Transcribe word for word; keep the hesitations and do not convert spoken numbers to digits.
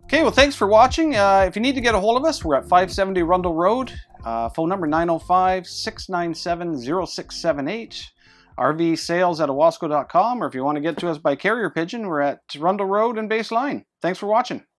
Okay, well, thanks for watching. Uh, if you need to get a hold of us, we're at five seventy Rundle Road. Uh, phone number nine oh five, six nine seven, oh six seven eight. R V sales at owasco dot com, or if you want to get to us by carrier pigeon, we're at Rundle Road and Baseline. Thanks for watching.